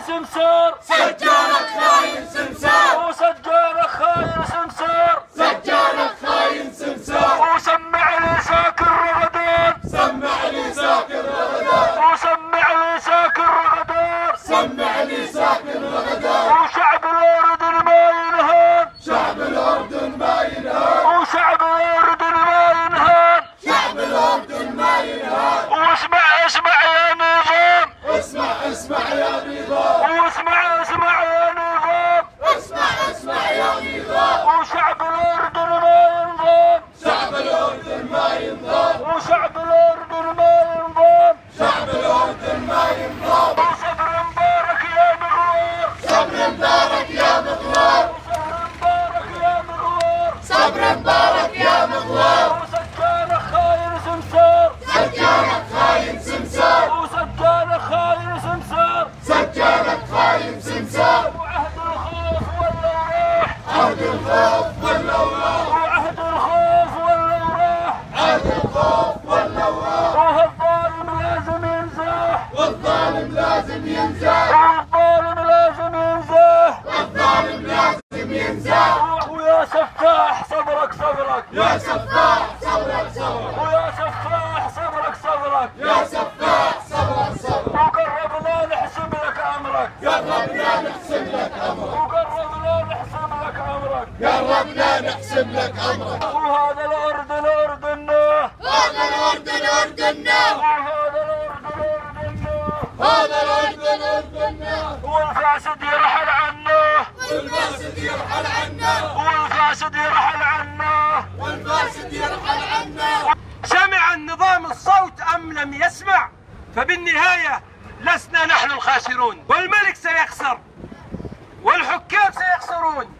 سمسار، سجارك خاين سمسار، وسجارك خاين سمسار، سجارك خاين سمسار، وسمع لي ساكر رغدان، سمع لي ساكر رغدان، وسمع لي ساكر رغدان، سمع لي ساكر رغدان، وشعب الأردن ما ينهان، شعب الأردن ما ينهان، وشعب الأردن ما ينهان، شعب الأردن ما ينهان، واسمع اسمع يا نظام، اسمع اسمع يا نظام، واسمع اسمع يا نظام، اسمع اسمع يا نظام، وشعب الأردن ما ينضام، شعب الأردن ما ينضام، وشعب الأردن ما ينضام، شعب الأردن ما ينضام، وصبر مبارك يا مغوار، صبر مبارك يا مغوار، صبر مبارك يا مغوار، صبر مبارك يا مغوار، وسجارك خاين سمسار، سجارك خاين سمسار، وسجارك خاين سمسار، سجارك خاين سمسار، وعهد الخوف ولا راح، عهد الخوف ولا وراح، وعهد الخوف ولا راح، عهد الخوف ولا وراح، والظالم لازم ينزاح، والظالم لازم ينزاح، والظالم لازم ينزاح، والظالم لازم ينزاح، ويا سفاح صبرك صبرك، يا سفاح صبرك صبرك، ويا سفاح صبرك صبرك، يا سفاح صبرك صبرك، وقربنا نحسب لك امرك، قربنا نحسب لك امرك، وقربنا نحسب لك امرك، قربنا نحسب لك امرك، وهذا الاردن اردنا، هذا الاردن اردنا، وهذا الاردن اردنا، هذا الاردن اردنا، والفاسد يرحل عنا، والفاسد يرحل عنا، والفاسد يرحل عنا، والفاسد يرحل عنا. سمع النظام الصوت أم لم يسمع؟ فبالنهاية لسنا نحن الخاسرون، والملك سيخسر والحكام سيخسرون.